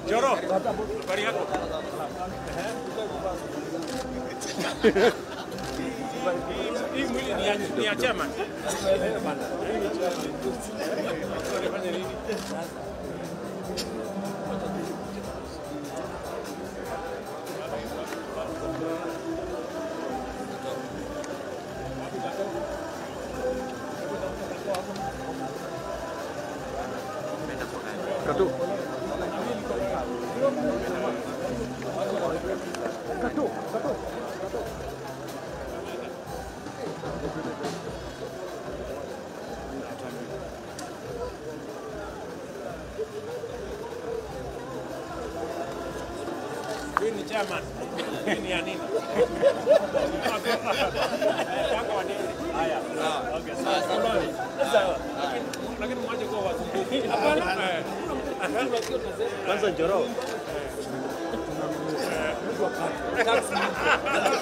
Joro, habari yako? Hii mwili ni ya chama. Katu. Katu. Katu. Hii ni chama. Hii ni ya nini? Wako wa nini? Haya. Okay, sawa. Lakini mwaje kwa watu. Hapana. Kwanza Joro.